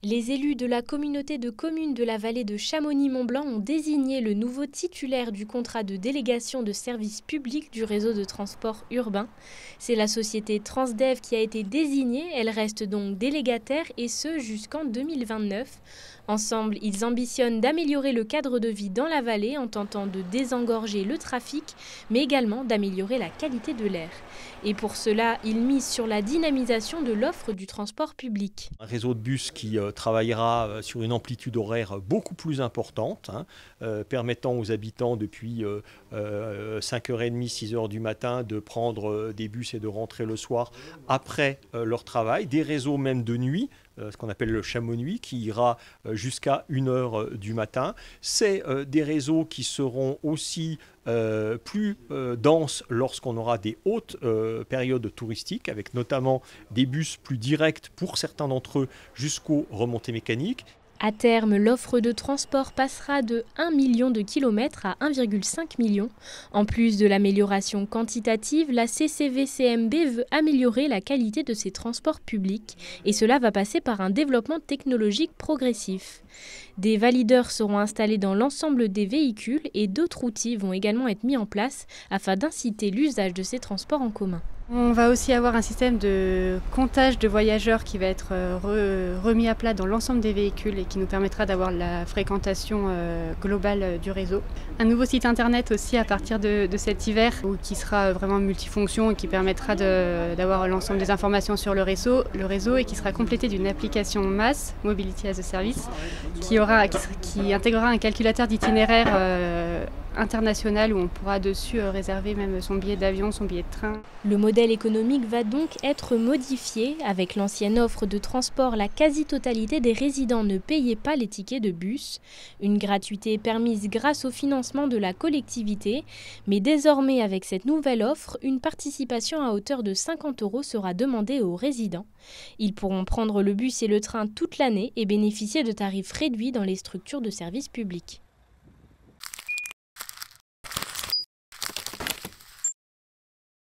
Les élus de la communauté de communes de la vallée de Chamonix-Mont-Blanc ont désigné le nouveau titulaire du contrat de délégation de service public du réseau de transport urbain. C'est la société Transdev qui a été désignée. Elle reste donc délégataire et ce jusqu'en 2029. Ensemble, ils ambitionnent d'améliorer le cadre de vie dans la vallée en tentant de désengorger le trafic, mais également d'améliorer la qualité de l'air. Et pour cela, ils misent sur la dynamisation de l'offre du transport public. Un réseau de bus qui travaillera sur une amplitude horaire beaucoup plus importante, permettant aux habitants depuis 5h30, 6h du matin de prendre des bus et de rentrer le soir après leur travail, des réseaux même de nuit, ce qu'on appelle le Chamonix, qui ira jusqu'à 1h du matin. C'est des réseaux qui seront aussi plus denses lorsqu'on aura des hautes périodes touristiques, avec notamment des bus plus directs pour certains d'entre eux jusqu'aux remontées mécaniques. À terme, l'offre de transport passera de 1 million de kilomètres à 1,5 million. En plus de l'amélioration quantitative, la CCV-CMB veut améliorer la qualité de ses transports publics et cela va passer par un développement technologique progressif. Des valideurs seront installés dans l'ensemble des véhicules et d'autres outils vont également être mis en place afin d'inciter l'usage de ces transports en commun. On va aussi avoir un système de comptage de voyageurs qui va être remis à plat dans l'ensemble des véhicules et qui nous permettra d'avoir la fréquentation globale du réseau. Un nouveau site internet aussi à partir de cet hiver qui sera vraiment multifonction et qui permettra d'avoir l'ensemble des informations sur le réseau et qui sera complété d'une application MaaS, Mobility as a Service, qui intégrera un calculateur d'itinéraire international où on pourra dessus réserver même son billet d'avion, son billet de train. Le modèle économique va donc être modifié. Avec l'ancienne offre de transport, la quasi-totalité des résidents ne payait pas les tickets de bus. Une gratuité permise grâce au financement de la collectivité. Mais désormais, avec cette nouvelle offre, une participation à hauteur de 50 € sera demandée aux résidents. Ils pourront prendre le bus et le train toute l'année et bénéficier de tarifs réduits dans les structures de services publics.